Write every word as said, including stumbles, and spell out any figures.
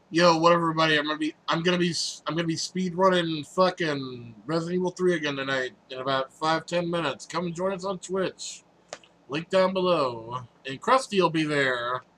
Yo, what up, everybody? I'm gonna be, I'm gonna be, I'm gonna be speed running fucking Resident Evil three again tonight in about five, ten minutes. Come and join us on Twitch. Link down below, and Krusty will be there.